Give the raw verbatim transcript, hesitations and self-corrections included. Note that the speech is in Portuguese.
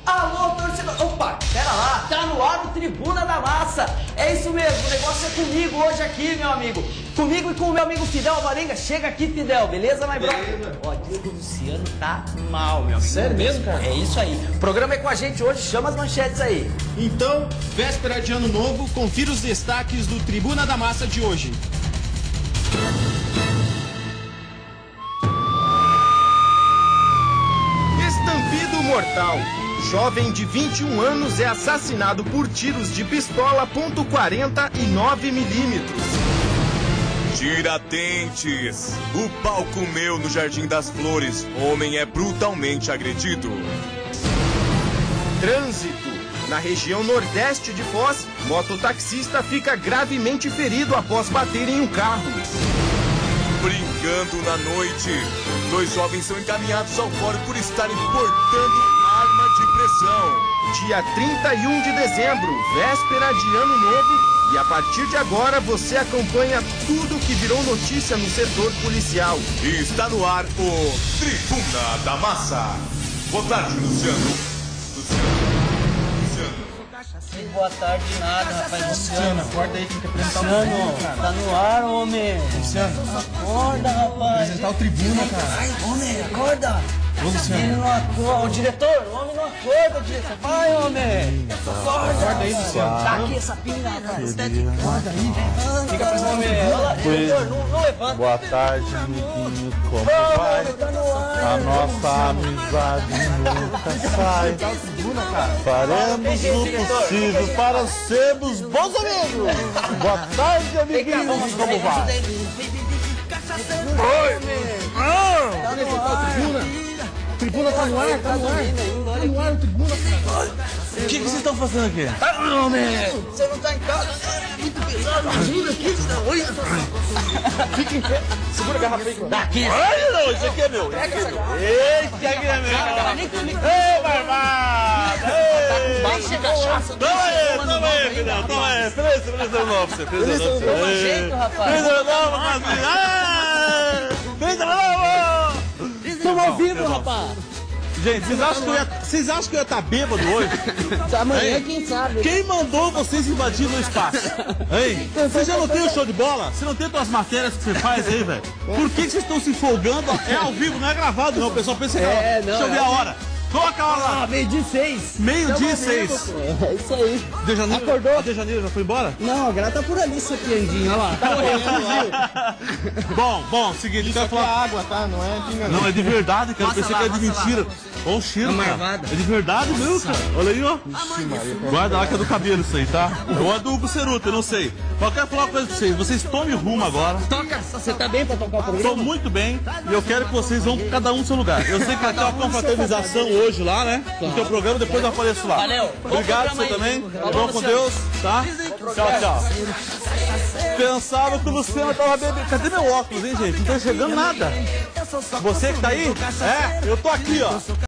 Alô, torcedor! Opa, pera lá, tá no ar o Tribuna da Massa. É isso mesmo, o negócio é comigo hoje aqui, meu amigo. Comigo e com o meu amigo Fidel Alvarenga. Chega aqui, Fidel, beleza, my brother? Ó, diz que o Luciano tá mal, meu amigo. Sério mesmo, cara? É isso aí. O programa é com a gente hoje, chama as manchetes aí. Então, véspera de ano novo, confira os destaques do Tribuna da Massa de hoje. Estampido mortal. Jovem de vinte e um anos é assassinado por tiros de pistola ponto quarenta e nove milímetros. Tiradentes. O pau comeu no Jardim das Flores. Homem é brutalmente agredido. Trânsito. Na região nordeste de Foz, mototaxista fica gravemente ferido após bater em um carro. Brincando na noite. Dois jovens são encaminhados ao fórum por estarem portando arma de pressão. Dia trinta e um de dezembro, véspera de ano novo, e a partir de agora você acompanha tudo que virou notícia no setor policial. E está no ar o Tribuna da Massa. Boa tarde, Luciano. Luciano. Luciano. Boa tarde, nada, rapaz. Luciano, acorda aí, tem que apresentar Luciano, o Tribuna, cara. tá no ar, homem. Luciano, Acorda, rapaz. apresentar o Tribuna, cara. Ai, homem, acorda. Ô, Luciano. Ele não acorda. O diretor, o homem não acorda, diretor. Vai, homem. Acorda. Acorda aí, Luciano. Tá aqui essa pinga, rapaz. Acorda aí. Fica pra homem. Olha lá, diretor, não, não levanta. Boa tarde, amiguinho, como Ô, vai? homem, tá no ar. A nossa amizade nunca sai. Apresentar o Tribuna, cara. Faremos o possível para sermos bons amigos. Boa tarde, amiguinhos, como vai? Apresentar o Tribuna. O Tribuna tá no ar, tá no ar. Tá no ar o Tribuna, cara. O que, que vocês estão fazendo aqui? Você não tá em casa, é muito pesado. Ajuda aqui, senão. Fica em pé. Segura a garrafa aí. Daqui. Ai, não, isso aqui é meu. Esse aqui é meu. Ei, barbada! Baixa a cachaça. Toma aí, toma aí, filhão, toma aí. Feliz, feliz ano novo pra você. Feliz ano novo pra Toma você. jeito, rapaz. Feliz ano novo, Marcinho. Ah! Feliz ano novo! Estamos ao vivo, rapaz. Gente, vocês acham que eu ia, vocês acham que eu ia estar bêbado hoje? Amanhã, Hein? quem sabe? Quem mandou vocês invadirem o espaço? Hein? Você já não tem o show de bola? Você não tem as matérias que você faz aí, velho? Por que, que vocês estão se folgando? É ao vivo, não é gravado não. O pessoal pensa que É, é. não, Deixa eu ver é a hora. Coloca a hora lá. Ah, meio-dia e seis. Meio-dia e seis. É isso aí. De Janeiro, Acordou? A De Janeiro já foi embora? Não, a Gra tá por ali saqueandinho, olha lá. Tá morrendo, Bom, bom, seguinte, Isso quero aqui é falar. água, tá? Não é pinga, Não, é de verdade, cara. Eu Passa pensei lá, que era de passa mentira. Olha o cheiro, Uma cara. marvada. É de verdade mesmo, cara. Olha aí, ó. Guarda lá que é do cabelo isso aí, tá? Ou é do Buceruta, eu não sei. Mas eu quero falar uma coisa pra vocês. Vocês tomem rumo agora. Toca, você tá bem pra tocar o programa? Estou muito bem e eu quero que vocês vão cada um no seu lugar. Eu sei que vai ter uma confraternização hoje lá, né? No teu programa, depois eu apareço lá. Valeu. Bom Obrigado, programa você aí. também. Falou, Vamos com Luciano. Deus, tá? Tchau, tchau. Pensava que o Luciano tava bebendo. Cadê meu óculos, hein, gente? Não tá enxergando nada. Você que tá aí? É, eu tô aqui, ó.